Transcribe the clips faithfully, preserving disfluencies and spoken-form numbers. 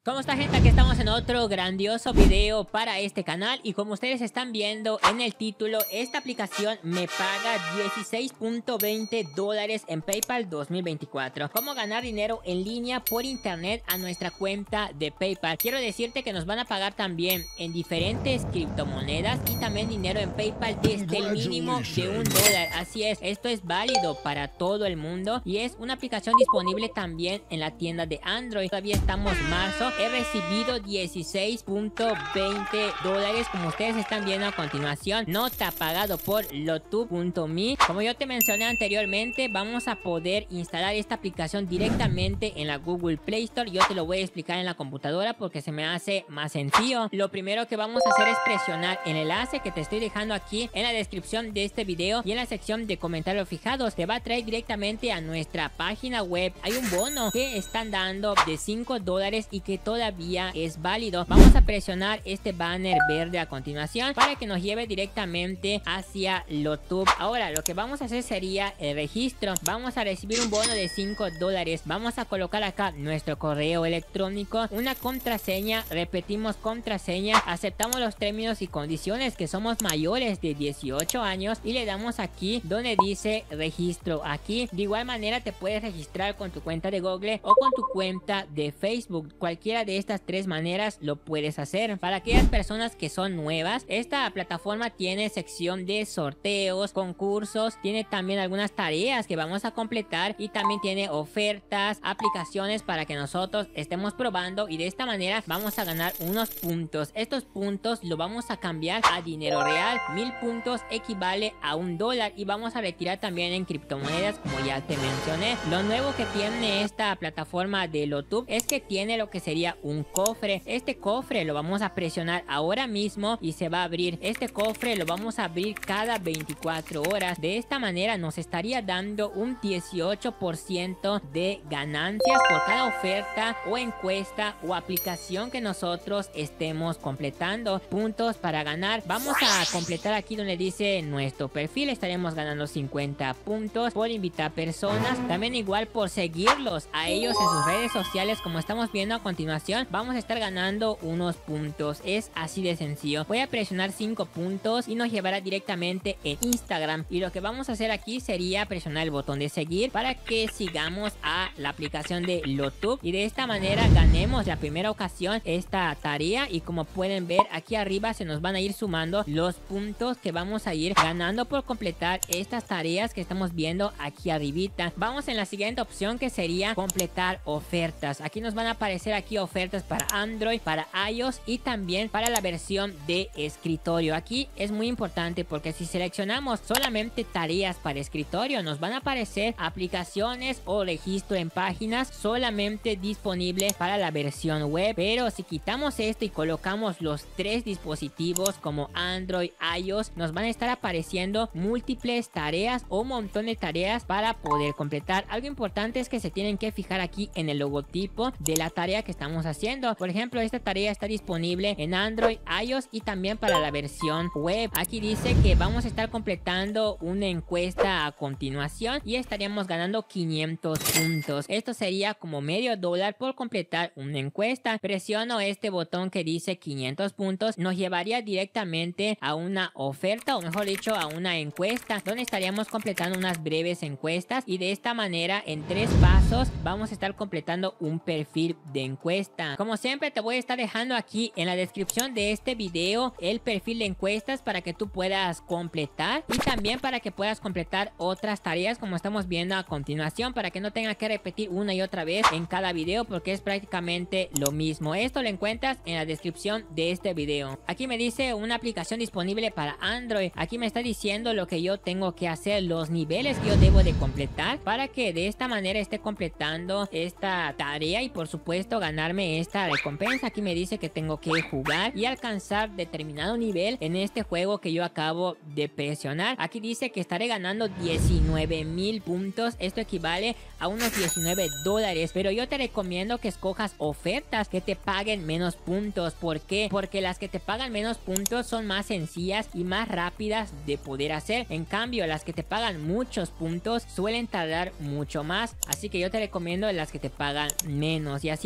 ¿Cómo está, gente? Aquí estamos en otro grandioso video para este canal. Y como ustedes están viendo en el título, esta aplicación me paga dieciséis punto veinte dólares en PayPal dos mil veinticuatro. ¿Cómo ganar dinero en línea por internet a nuestra cuenta de PayPal? Quiero decirte que nos van a pagar también en diferentes criptomonedas y también dinero en PayPal desde el mínimo de un dólar. Así es, esto es válido para todo el mundo y es una aplicación disponible también en la tienda de Android. Todavía estamos en marzo. He recibido dieciséis punto veinte dólares, como ustedes están viendo a continuación. Nota pagado por lotub punto me. Como yo te mencioné anteriormente, vamos a poder instalar esta aplicación directamente en la Google Play Store. Yo te lo voy a explicar en la computadora porque se me hace más sencillo. Lo primero que vamos a hacer es presionar el enlace que te estoy dejando aquí en la descripción de este video y en la sección de comentarios fijados. Te va a traer directamente a nuestra página web. Hay un bono que están dando de cinco dólares y que todavía es válido. Vamos a presionar este banner verde a continuación para que nos lleve directamente hacia lotub. Ahora lo que vamos a hacer sería el registro. Vamos a recibir un bono de cinco dólares. Vamos a colocar acá nuestro correo electrónico, una contraseña, repetimos contraseña, aceptamos los términos y condiciones, que somos mayores de dieciocho años, y le damos aquí donde dice registro. Aquí de igual manera te puedes registrar con tu cuenta de Google o con tu cuenta de Facebook. Cualquiera de estas tres maneras lo puedes hacer. Para aquellas personas que son nuevas, esta plataforma tiene sección de sorteos, concursos, tiene también algunas tareas que vamos a completar y también tiene ofertas, aplicaciones para que nosotros estemos probando, y de esta manera vamos a ganar unos puntos. Estos puntos lo vamos a cambiar a dinero real. Mil puntos equivale a un dólar y vamos a retirar también en criptomonedas, como ya te mencioné. Lo nuevo que tiene esta plataforma de lotub es que tiene lo que sería un cofre. Este cofre lo vamos a presionar ahora mismo y se va a abrir. Este cofre lo vamos a abrir cada veinticuatro horas. De esta manera nos estaría dando un dieciocho por ciento de ganancias por cada oferta o encuesta o aplicación que nosotros estemos completando. Puntos para ganar. Vamos a completar aquí donde dice nuestro perfil. Estaremos ganando cincuenta puntos por invitar personas. También igual por seguirlos a ellos en sus redes sociales, como estamos viendo a continuación. Vamos a estar ganando unos puntos. Es así de sencillo. Voy a presionar cinco puntos y nos llevará directamente en Instagram. Y lo que vamos a hacer aquí sería presionar el botón de seguir para que sigamos a la aplicación de lotub. Y de esta manera ganemos la primera ocasión esta tarea. Y como pueden ver, aquí arriba se nos van a ir sumando los puntos que vamos a ir ganando por completar estas tareas que estamos viendo aquí arribita. Vamos en la siguiente opción, que sería completar ofertas. Aquí nos van a aparecer aquí ofertas para Android, para iOS y también para la versión de escritorio. Aquí es muy importante porque si seleccionamos solamente tareas para escritorio, nos van a aparecer aplicaciones o registro en páginas solamente disponibles para la versión web. Pero si quitamos esto y colocamos los tres dispositivos como Android, iOS, nos van a estar apareciendo múltiples tareas o un montón de tareas para poder completar. Algo importante es que se tienen que fijar aquí en el logotipo de la tarea que estamos haciendo. Por ejemplo, esta tarea está disponible en Android, iOS y también para la versión web. Aquí dice que vamos a estar completando una encuesta a continuación y estaríamos ganando quinientos puntos. Esto sería como medio dólar por completar una encuesta. Presiono este botón que dice quinientos puntos, nos llevaría directamente a una oferta, o mejor dicho a una encuesta, donde estaríamos completando unas breves encuestas, y de esta manera en tres pasos vamos a estar completando un perfil de encuesta. Como siempre, te voy a estar dejando aquí en la descripción de este video el perfil de encuestas para que tú puedas completar, y también para que puedas completar otras tareas como estamos viendo a continuación, para que no tengas que repetir una y otra vez en cada video, porque es prácticamente lo mismo. Esto lo encuentras en la descripción de este video. Aquí me dice una aplicación disponible para Android. Aquí me está diciendo lo que yo tengo que hacer, los niveles que yo debo de completar para que de esta manera esté completando esta tarea y por supuesto ganarme esta recompensa. Aquí me dice que tengo que jugar y alcanzar determinado nivel en este juego que yo acabo de presionar. Aquí dice que estaré ganando diecinueve mil puntos. Esto equivale a unos diecinueve dólares, pero yo te recomiendo que escojas ofertas que te paguen menos puntos. ¿Por qué? Porque las que te pagan menos puntos son más sencillas y más rápidas de poder hacer. En cambio, las que te pagan muchos puntos suelen tardar mucho más, así que yo te recomiendo las que te pagan menos, y así vas juntando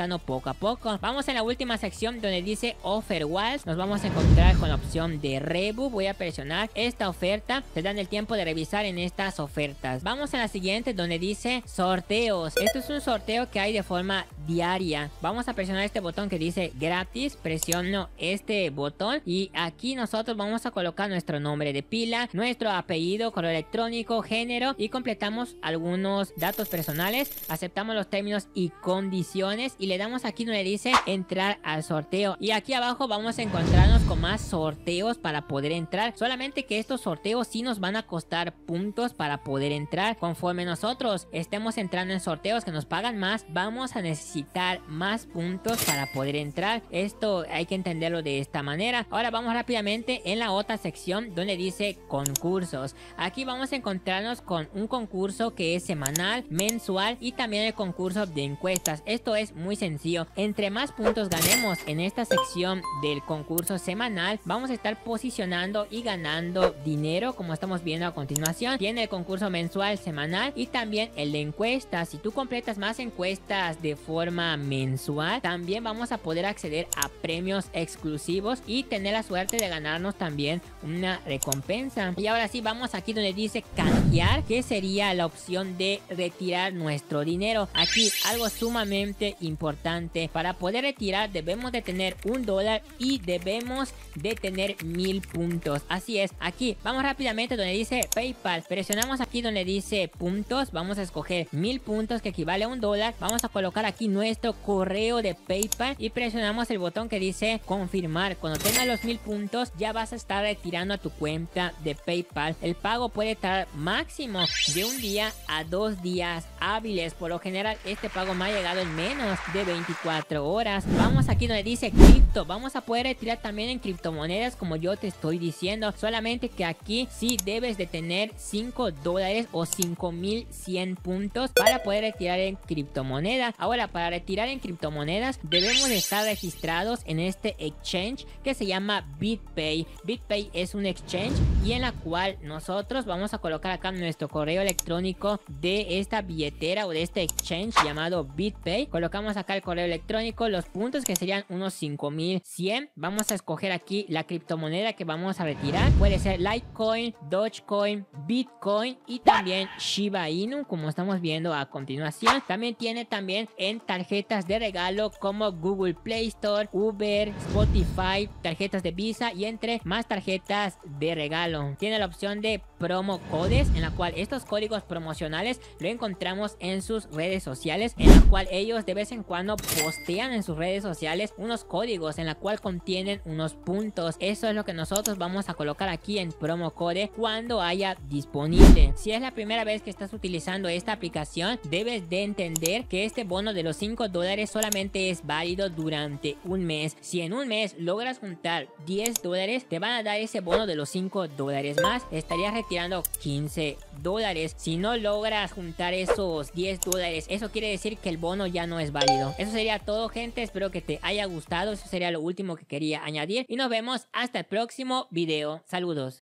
gano poco a poco. Vamos en la última sección donde dice Offer Walls. Nos vamos a encontrar con la opción de Rebu. Voy a presionar esta oferta. Te dan el tiempo de revisar en estas ofertas. Vamos a la siguiente donde dice sorteos. Esto es un sorteo que hay de forma diaria. Vamos a presionar este botón que dice gratis. Presiono este botón y aquí nosotros vamos a colocar nuestro nombre de pila, nuestro apellido, correo electrónico, género y completamos algunos datos personales. Aceptamos los términos y condiciones y le damos aquí donde dice entrar al sorteo. Y aquí abajo vamos a encontrarnos con más sorteos para poder entrar. Solamente que estos sorteos sí nos van a costar puntos para poder entrar. Conforme nosotros estemos entrando en sorteos que nos pagan más, vamos a necesitar más puntos para poder entrar. Esto hay que entenderlo de esta manera. Ahora vamos rápidamente en la otra sección donde dice concursos. Aquí vamos a encontrarnos con un concurso que es semanal, mensual y también el concurso de encuestas. Esto es muy sencillo. Entre más puntos ganemos en esta sección del concurso semanal, vamos a estar posicionando y ganando dinero, como estamos viendo a continuación. Tiene el concurso mensual, semanal y también el de encuestas. Si tú completas más encuestas de forma mensual, también vamos a poder acceder a premios exclusivos y tener la suerte de ganarnos también una recompensa. Y ahora sí, vamos aquí donde dice canjear, que sería la opción de retirar nuestro dinero. Aquí algo sumamente importante: para poder retirar debemos de tener un dólar y debemos de tener mil puntos. Así es, aquí vamos rápidamente donde dice PayPal, presionamos aquí donde dice puntos, vamos a escoger mil puntos que equivale a un dólar. Vamos a colocar aquí nuestro correo de PayPal y presionamos el botón que dice confirmar. Cuando tengas los mil puntos ya vas a estar retirando a tu cuenta de PayPal. El pago puede tardar máximo de un día a dos días hábiles. Por lo general este pago me ha llegado en menos de veinticuatro horas. Vamos aquí donde dice cripto, vamos a poder retirar también en criptomonedas como yo te estoy diciendo, solamente que aquí sí debes de tener cinco dólares o cinco mil cien puntos para poder retirar en criptomonedas. Ahora, para retirar en criptomonedas debemos de estar registrados en este exchange que se llama BitPay. BitPay es un exchange y en la cual nosotros vamos a colocar acá nuestro correo electrónico de esta billetera o de este exchange llamado BitPay. Colocamos acá el correo electrónico, los puntos que serían unos cinco mil cien. Vamos a escoger aquí la criptomoneda que vamos a retirar. Puede ser Litecoin, Dogecoin, Bitcoin y también Shiba Inu, como estamos viendo a continuación. También tiene también en tarjetas de regalo como Google Play Store, Uber, Spotify, tarjetas de Visa y entre más tarjetas de regalo. Tiene la opción de promo codes, en la cual estos códigos promocionales lo encontramos en sus redes sociales, en la cual ellos de vez en cuando postean en sus redes sociales unos códigos en la cual contienen unos puntos. Eso es lo que nosotros vamos a colocar aquí en promo code cuando haya disponible. Si es la primera vez que estás utilizando esta aplicación, debes de entender que este bono de los cinco dólares solamente es válido durante un mes. Si en un mes logras juntar diez dólares, te van a dar ese bono de los cinco dólares más. Estarías retirando quince dólares. Si no logras juntar esos diez dólares, eso quiere decir que el bono ya no es válido. Eso sería todo, gente. Espero que te haya gustado. Eso sería lo último que quería añadir y nos vemos hasta el próximo video. Saludos.